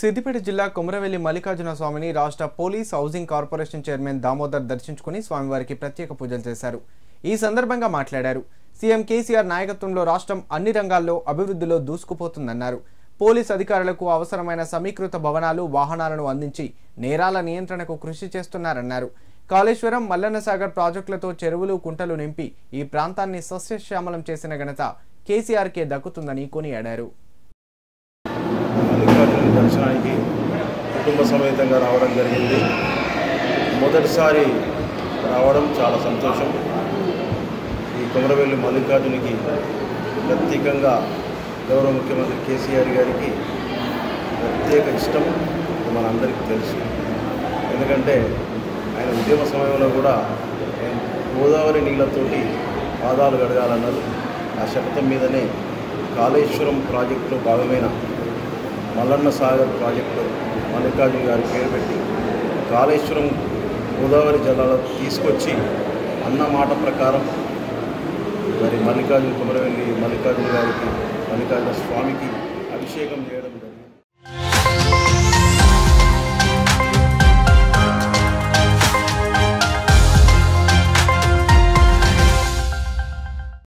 సిద్దిపేట జిల్లా కొమరవెల్లి మల్లికార్జున స్వామిని రాష్ట్ర police housing corporation chairman Damodar దర్శించుకుని స్వామివారికి ప్రత్యేక పూజలు చేశారు. ఈ సందర్భంగా మాట్లాడారు. సీఎం కేసీఆర్ నాయకత్వంలో రాష్ట్రం అన్ని రంగాల్లో అభివృద్ధిలో దూసుకుపోతుందన్నారు. పోలీస్ అధికారులకు అవసరమైన సమీకృత భవనాలు, వాహనాలను అందించి నేరాల నియంత్రణకు కృషి చేస్తున్నారన్నారు. కాళేశ్వరం, మల్లన్న సాగర్ ప్రాజెక్టులతో చెరువులు, కుంటలు నింపి ఈ ప్రాంతాన్ని సస్యశ్యామలం చేసిన ఘనత కేసీఆర్కే దక్కుతుందని కొనియాడారు. మల్లికార్జున దర్శనానికి కుటుంబ సమేతంగా రావడం జరిగింది. మొదటిసారి రావడం చాలా సంతోషం. ఈ కొమరవెల్లి మల్లికార్జునికి ప్రత్యేకంగా గౌరవ ముఖ్యమంత్రి కేసీఆర్ గారికి ప్రత్యేక ఇష్టం మనందరికీ తెలుసు. ఎందుకంటే ఆయన ఉద్యమ సమయంలో కూడా గోదావరి నీళ్లతోటి పాదాలు గడగాలన్నారు. ఆ శపథం మీదనే కాళేశ్వరం ప్రాజెక్టులో భాగమైన మల్లన్న సాగర్ ప్రాజెక్టు మల్లికార్జున గారి పేరు పెట్టి కాళేశ్వరం గోదావరి జలాలు తీసుకొచ్చి అన్న మాట ప్రకారం మరి కొమరవెల్లి మల్లికార్జున గారికి, మల్లికార్జున స్వామికి అభిషేకం చేయడం